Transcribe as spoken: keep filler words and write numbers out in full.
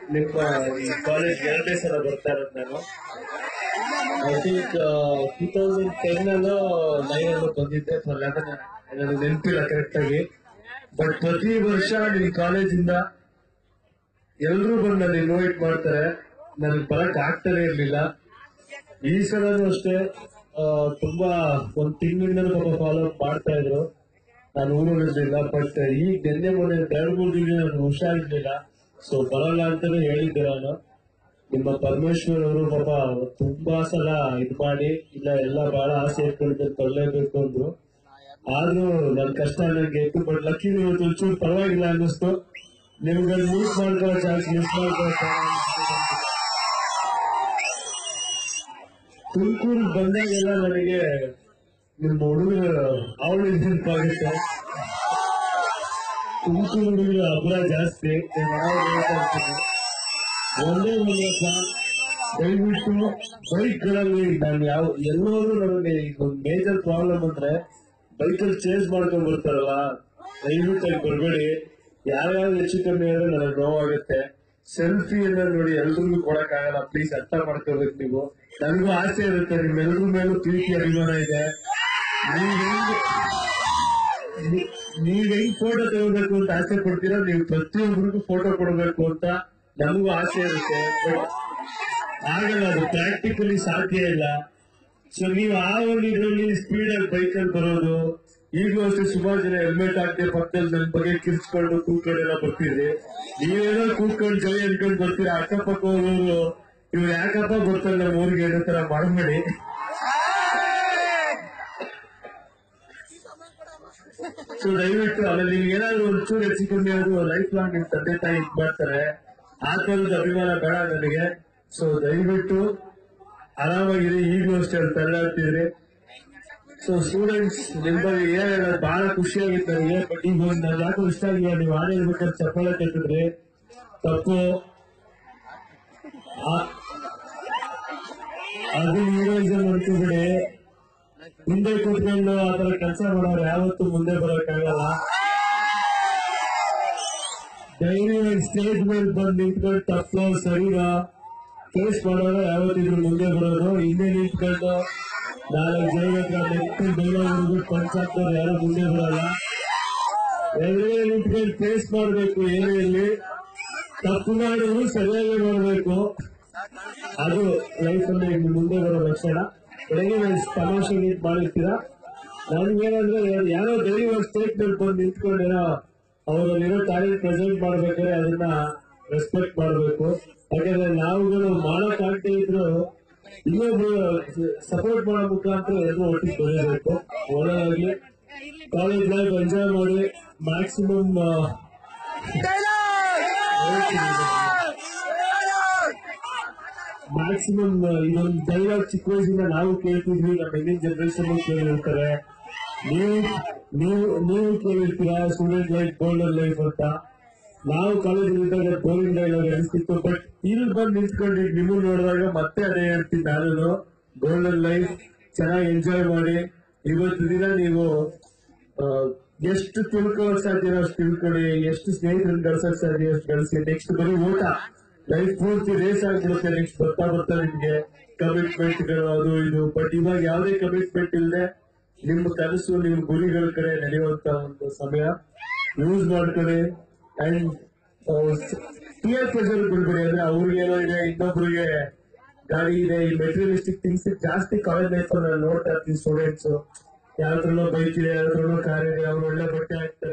ನಿಮ್ಮ ಈ ಕಾಲೇಜ್ ಎರಡನೇ ಸಲ ಬರ್ತಾ ಇರೋದು ನಾನು. I think two thousand ten ಅಲ್ಲೋ ನೈನ್ ಅಲ್ಲೋ ಬಂದಿದ್ದೆ, ಲೆವೆನ್ ನನಗೆ ನೆನಪಿಲ್ಲ ಕರೆಕ್ಟ್ ಆಗಿ. ಬಟ್ ಪ್ರತಿ ವರ್ಷ ನಿಮ್ ಕಾಲೇಜಿಂದ ಎಲ್ರು ಬಂದು ನನ್ನ ಇನ್ವೈಟ್ ಮಾಡ್ತಾರೆ, ನನಗೆ ಬರಕ್ ಆಗ್ತಾನೆ ಇರ್ಲಿಲ್ಲ. ಈ ಸಲನೂ ಅಷ್ಟೇ ತುಂಬಾ ಒಂದ್ ತಿಂಗಳಿಂದ ಪಾಪ ಫಾಲೋ ಅಪ್ ಮಾಡ್ತಾ ಇದ್ರು, ನಾನು ಊರಲ್ಲಿರ್ಲಿಲ್ಲ. ಬಟ್ ಈಗ ನಿನ್ನೆ ಮೊನ್ನೆ ಎರಡು ಮೂರು ದಿನ ನಾನು ಹುಷಾರಿರ್ಲಿಲ್ಲ, ಸೊ ಬರಲ್ಲ ಅಂತಾನೆ ಹೇಳಿದ್ದೆ ನಾನು. ನಿಮ್ಮ ಪರಮೇಶ್ವರ್ ಅವರು ಪಾಪ ತುಂಬಾ ಸಲ ಇದು ಮಾಡಿ, ಇಲ್ಲ ಎಲ್ಲ ಬಹಳ ಆಸೆ ಇಟ್ಕೊಂಡಿದ್ದೆ ತರಲೇಬೇಕು ಅಂದ್ರು. ಆದ್ರೂ ನನ್ ಕಷ್ಟ ನನಗೆ ಇತ್ತು. ಬಟ್ ಲಕ್ಕಿ ಇವತ್ತು ಒಂಚೂರು ಪರವಾಗಿಲ್ಲ ಅನ್ನಿಸ್ತು. ನಿಮ್ಗೆ ಮೀಟ್ ಮಾಡ್ಕೊಳ್ಳೋ ಚಾನ್ಸ್ ಮಿಸ್ ಮಾಡ್ಕೊಳ್ಳೋ ತುಮಕೂರು ಬಂದಾಗೆಲ್ಲ ನನಗೆ ನಿಮ್ಮ ಹುಡುಗರು ಅವಳು ನೆನಪಾಗುತ್ತೆ. ತುಮಕೂರು ಹುಡುಗರು ಹಬ್ಬರ ಜಾಸ್ತಿ. ಒಂದೇ ಒಂದು ದಯವಿಟ್ಟು ಬೈಕ್ಗಳಲ್ಲಿ ನಾನು ಯಾವ ಎಲ್ಲರೂ ನನಗೆ ಈಗ ಒಂದು ಮೇಜರ್ ಪ್ರಾಬ್ಲಮ್ ಅಂದ್ರೆ ಬೈಕಲ್ಲಿ ಚೇಂಜ್ ಮಾಡ್ಕೊಂಡ್ ಬರ್ತಾರಲ್ಲ, ದಯವಿಟ್ಟು ಅಲ್ಲಿ ಬರಬೇಡಿ. ಯಾರ್ಯಾರು ಹೆಚ್ಚು ಕಮ್ಮಿ ಆದ್ರೆ ನನಗೆ ನೋವಾಗುತ್ತೆ. ಸೆಲ್ಫಿ ಎಲ್ಲ ನೋಡಿ ಎಲ್ರಿಗೂ ಕೊಡಕ್ ಆಗಲ್ಲ, ಪ್ಲೀಸ್ ಅರ್ಥ ಮಾಡ್ಕೋಬೇಕು ನೀವು. ನನಗೂ ಆಸೆ ಇರುತ್ತೆ, ನಿಮ್ಮೆಲ್ರ ಮೇಲೂ ಪ್ರೀತಿ ಅಭಿಮಾನ ಇದೆ. ನೀವ್ ಹೆಂಗ್ ನೀವ್ ಹೆಂಗ್ ಫೋಟೋ ತಗೋಬೇಕು ಅಂತ ಆಸೆ ಪಡ್ತೀರಾ, ನೀವು ಪ್ರತಿಯೊಬ್ಬರಿಗೂ ಫೋಟೋ ಕೊಡಬೇಕು ಅಂತ ನಮಗೂ ಆಸೆ ಇರುತ್ತೆ. ಬಟ್ ಆಗಲ್ಲ, ಅದು ಪ್ರಾಕ್ಟಿಕಲಿ ಸಾಧ್ಯ ಇಲ್ಲ. ಸೊ ನೀವು ಆ ಒಂದು ಇದರಲ್ಲಿ ಸ್ಪೀಡ್ ಆಗಿ ಬೈಕಲ್ಲಿ ಬರೋದು, ಈಗಲೂ ಅಷ್ಟೇ ಸುಮಾರು ಜನ ಹೆಲ್ಮೆಟ್ ಹಾಕಿ ಪಕ್ಕದಲ್ಲಿ ನನ್ನ ಬಗ್ಗೆ ಕಿರ್ಚ್ಕೊಂಡು ಕೂತ್ಕೊಂಡೆಲ್ಲ ಬರ್ತಿದ್ರಿ. ನೀವೇನೋ ಕೂತ್ಕೊಂಡು ಜೈ ಅನ್ಕೊಂಡು ಬರ್ತೀರಾ, ಅಕ್ಕಪಕ್ಕ ಹೋಗೋರು ಇವ್ರು ಯಾಕಪ್ಪ ಬರ್ತಾರೆ ನಮ್ಮ ಊರಿಗೆ ಅನ್ನೋ ತರ ಮಾಡಬೇಡಿ. ಸೊ ದಯವಿಟ್ಟು ಆಮೇಲೆ ನೀವು ಏನಾದ್ರು ಒಂಚೂರು ಹೆಚ್ಚು ಕಮ್ಮಿ ಆದ್ರೂ ಲೈಫ್ ಲಾಂಗ್ ನಿಮ್ ತಂದೆ ತಾಯಿ ಇದ್ ಮಾಡ್ತಾರೆ, ಆ ತರದ ಅಭಿಮಾನ ಬೇಡ ನನಗೆ. ಸೊ ದಯವಿಟ್ಟು ಆರಾಮಾಗಿರಿ. ಈಗಲೂ ಅಷ್ಟೇ ತಳ್ಳಾಡ್ತಿದ್ರಿ. ಸೊ ಸ್ಟೂಡೆಂಟ್ಸ್ ನಿಮ್ ಬಗ್ಗೆ ಏನ್ ಹೇಳೋದು, ಬಹಳ ಖುಷಿ ಆಗಿತ್ತು ನನಗೆ. ಬಟ್ ಈಗ ಒಂದು ನಾನು ಯಾಕೋ ಇಷ್ಟ ಆಗಿಲ್ಲ, ನೀವು ಹಾಡು ಹೇಳ್ಬೇಕಾದ್ರೆ ಚಪ್ಪಾಳೆ ತಟ್ಟಿದ್ರಿ, ತಪ್ಪು. ಅದು ಹೀರೋಯಿಸಮ್ ಅನ್ಕೋಬಿಡಿ. ಮುಂದೆ ಕೂತ್ಕೊಂಡು ಆತರ ಕೆಲಸ ಮಾಡೋರು ಯಾವತ್ತೂ ಮುಂದೆ ಬರೋಕ್ಕಾಗಲ್ಲ. ಧೈರ್ಯ ಸ್ಟೇಜ್ ಮೇಲೆ ಬಂದು ನಿಂತ್ಕೊಂಡು ತಪ್ಪು ಸರಿನಾ ಫೇಸ್ ಮಾಡೋರು ಯಾವತ್ತಿದ್ರು ಮುಂದೆ ಬರೋರು. ಹಿಂದೆ ನಿಂತ್ಕೊಂಡು ನಾಲ್ಕು ಜನ ಹತ್ರ ನಿಂತ್ಕೊಂಡು ಬೆಳವಣಿಗೆ ಪಂಚಾಯತ್ ಯಾರು ಮುಂದೆ ಬರಲ್ಲ. ಎದುರೇ ನಿಂತ್ಕೊಂಡು ಫೇಸ್ ಮಾಡಬೇಕು. ಏನೇ ಇಲ್ಲಿ ತಪ್ಪು ಮಾಡೋರು ಸರಿಯಾಗಿ ಮಾಡಬೇಕು, ಅದು ಲೈಫ್ ಅಲ್ಲಿ ಮುಂದೆ ಬರೋ ಲಕ್ಷಣ. ಬೆಳಗ್ಗೆ ನಾನು ತಮಾಷೆ ಮೀಟ್ ಮಾಡಿರ್ತೀರಾ, ನನ್ಗೇನಂದ್ರೆ ಯಾರೋ ಧೈರ್ಯ ಸ್ಟೇಟ್ ಮೇಲೆ ಬಂದು ನಿಂತ್ಕೊಂಡೇನೋ ಅವರಲ್ಲಿರೋ ಟ್ಯಾಲೆಂಟ್ ಪ್ರೆಸೆಂಟ್ ಮಾಡ್ಬೇಕಾದ್ರೆ ಅದನ್ನ ರೆಸ್ಪೆಕ್ಟ್ ಮಾಡಬೇಕು. ಯಾಕಂದ್ರೆ ನಾವುಗಳು ಮಾಡಕ್ ಆಗ್ತಾ ಇದ್ರು ಇನ್ನೊಬ್ರು ಸಪೋರ್ಟ್ ಮಾಡೋ ಮುಖಾಂತರ ಎಲ್ಲರೂ ಒಟ್ಟಿಗೆ ಬೆಳೆಯಬೇಕು. ಒಳ್ಳೆದಾಗಿ ಕಾಲೇಜ್ ಲೈಫ್ ಎಂಜಾಯ್ ಮಾಡಿ. ಮ್ಯಾಕ್ಸಿಮಮ್ ಮ್ಯಾಕ್ಸಿಮಮ್ ಇದೊಂದು ಡೈಲಾಗ್ ಚಿಕ್ಕ ವಯಸ್ಸಿಂದ ನಾವು ಕೇಳ್ತಿದ್ವಿ, ನಮ್ಮ ಹಿಂದಿನ ಜನರೇಷನ್ ಕೇಳಿರ್ತಾರೆ. ನೀವು ನೀವು ನೀವು ಕೇಳಿರ್ತೀರಾ ಸ್ಟೂಡೆಂಟ್ ಲೈಫ್ ಗೋಲ್ಡನ್ ಲೈಫ್ ಅಂತ. ನಾವು ಕಾಲೇಜಲ್ಲಿ ಇದ್ದಾಗ ಗೋಲ್ಡನ್ ಡೈಲಾಗ್ ಅನಿಸ್ತಿತ್ತು. ಬಟ್ ಇಲ್ಲಿ ಬಂದು ನಿಂತ್ಕೊಂಡು ನಿಮ್ಮನ್ನು ನೋಡಿದಾಗ ಮತ್ತೆ ಅದೇ ಹೇಳ್ತೀನಿ ನಾನು, ಗೋಲ್ಡನ್ ಲೈಫ್ ಚೆನ್ನಾಗಿ ಎಂಜಾಯ್ ಮಾಡಿ. ಇವತ್ತು ದಿನ ನೀವು ಎಷ್ಟು ತಿಳ್ಕೊಳ್ಳೋಕ್ ಸಾಧ್ಯ ಅಷ್ಟು ತಿಳ್ಕೊಳ್ಳಿ, ಎಷ್ಟು ಸ್ನೇಹಿತರನ್ನು ಗಳಿಸಕ್ ಸಾಧ್ಯ ಅಷ್ಟು ಗಳಿಸಿ. ನೆಕ್ಸ್ಟ್ ಬರೀ ಊಟ ಲೈಫ್ ಪೂರ್ತಿ ರೇಸ್ ಆಗ್ಬಿಡುತ್ತೆ. ನೆಕ್ಸ್ಟ್ ಬರ್ತಾ ಬರ್ತಾ ನಿಮ್ಗೆ ಕಮಿಟ್ಮೆಂಟ್ಗಳು ಅದು ಇದು. ಬಟ್ ಇವಾಗ ಯಾವುದೇ ಕಮಿಟ್ಮೆಂಟ್ ಇಲ್ಲದೆ ನಿಮ್ಮ ಕನಸು ನಿಮ್ಮ ಗುರಿಗಳ ಕಡೆ ನಡೆಯುವಂತ ಒಂದು ಸಮಯ ಯೂಸ್ ಮಾಡ್ಕೊಳ್ಳಿ. ಅಂಡ್ ಪಿಯರ್ ಪ್ರೆಷರ್ ಬಿಡ್ಬೇಡಿ. ಅಂದ್ರೆ ಅವ್ರಿಗೇನೋ ಇದೆ, ಇನ್ನೊಬ್ರಿಗೆ ಗಾಡಿ ಇದೆ, ಈ ಮೆಟೀರಿಯಲಿಸ್ಟಿಕ್ ಥಿಂಗ್ಸ್ ಜಾಸ್ತಿ ಕಾಲೇಜ್ ಲೈಫ್ ಅಲ್ಲಿ ನೋಡ್ತಾ ಇರ್ತೀವಿ. ಸ್ಟೂಡೆಂಟ್ಸ್ ಯಾರತ್ರನೋ ಬೈಕ್ ಇದೆ, ಯಾರತ್ರನೋ ಕಾರ್ ಇದೆ, ಅವ್ರು ಒಳ್ಳೆ ಬಟ್ಟೆ ಹಾಕ್ತಾರೆ.